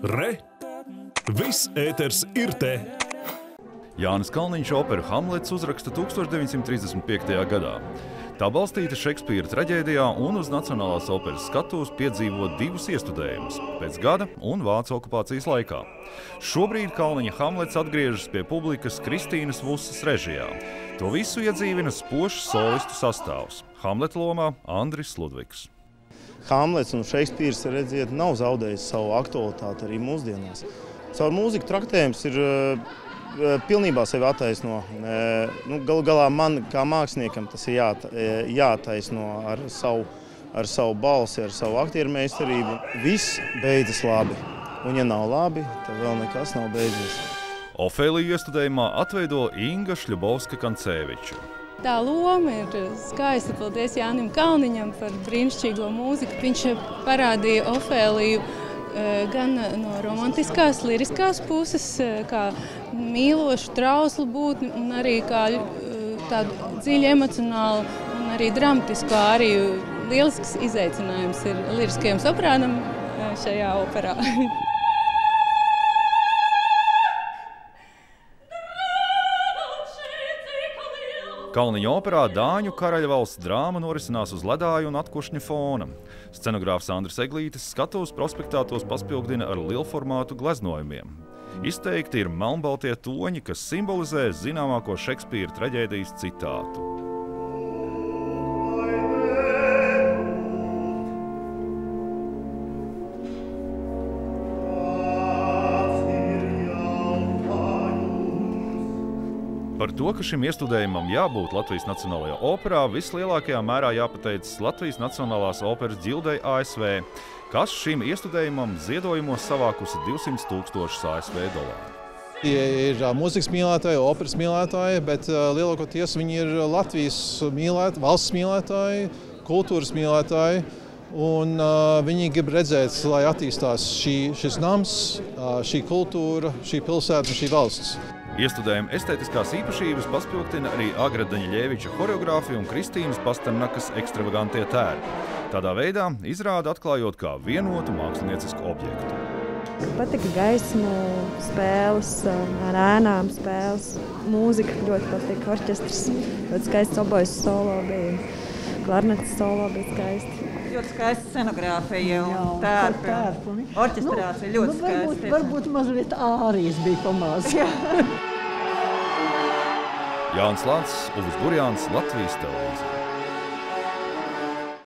Re! Viss ēters ir te! Jānis Kalniņš operu Hamlets uzraksta 1935. gadā. Tā balstīta Šekspīra traģēdijā un uz Nacionālās operas skatuves piedzīvo divus iestudējumus – pēc gada un vācu okupācijas laikā. Šobrīd Kalniņa Hamlets atgriežas pie publikas Kristīnas Vusas režijā. To visu iedzīvina spožs solistu sastāvs. Hamleta lomā Andris Ludvigs. Hamlets un Šekspīrs, redziet, nav zaudējis savu aktualitāti arī mūsdienās. Caur mūziku traktējums ir pilnībā sevi attaisno. Galu galā man, kā māksliniekam, tas ir jāattaisno ar savu balsi, ar savu aktieru meistarību. Viss beidzas labi. Un ja nav labi, tad vēl nekas nav beidzies. Ofēliju iestudējumā atveido Inga Šļubovska-Kancēviča. Tā loma ir skaista. Paldies Jānim Kalniņam par brīnišķīgo mūziku. Viņš parādīja Ofēliju gan no romantiskās, liriskās puses, kā mīlošu, trauslu būtni, un arī kā tādu dziļu emocionālu un arī dramatisku āriju. Lielisks izaicinājums ir liriskajam soprānam šajā operā. Kalniņa operā Dāņu karaļvalsts drāma norisinās uz ledāju un atkošņa fona. Scenogrāfs Andris Eglītis skatuves prospektā tos paspilgdina ar lielformātu gleznojumiem. Izteikti ir melnbaltie toņi, kas simbolizē zināmāko Šekspīra traģēdijas citātu. Par to, ka šim iestudējumam jābūt Latvijas Nacionālajā operā, vislielākajā mērā jāpateicas Latvijas Nacionālās operas ģildei ASV, kas šim iestudējumam ziedojumos savākusi 200,000 ASV dolāru. Ir mūzikas mīlētāji, operas mīlētāji, bet lielākoties viņi ir Latvijas valsts mīlētāji, kultūras mīlētāji, un viņi grib redzēt, lai attīstās šis nams, šī kultūra, šī pilsēta un šī valsts. Iestudējuma estētiskās īpašības paspilgtina arī Agra Daņļeviča horeogrāfija un Kristīnas Pasternakas ekstravagantie tērpi. Tādā veidā izrāda atklājot kā vienotu māksliniecisku objektu. Patika gaismu spēles, ar ēnām spēles, mūzika ļoti patika, orķestrs, ļoti skaists obojas solo bija, klarnetes solo bija skaisti. Ļoti skaista scenogrāfija un tērpi. Orķestrācija ļoti skaista. Varbūt mazliet ārijas bija pamāz. Jānis Lācis, Uvis Burjāns, Latvijas televīzija.